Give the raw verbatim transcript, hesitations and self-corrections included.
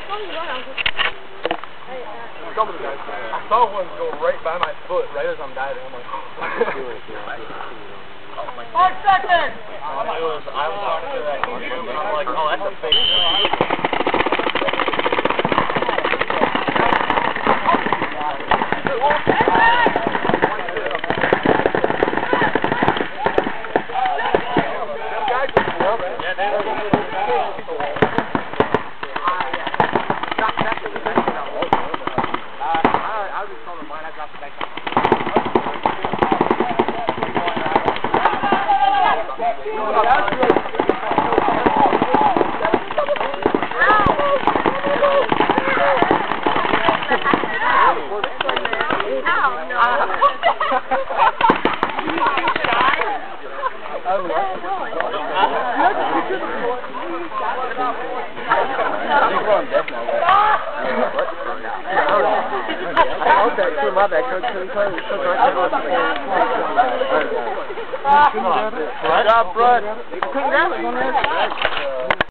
I saw one go right by my foot, right as I'm diving. I'm like, Five seconds! I was, I was talking to that dude, and I'm like, oh, that's a fake. My bad, Coach. Coach, Coach, Good job, Brad. Couldn't grab it.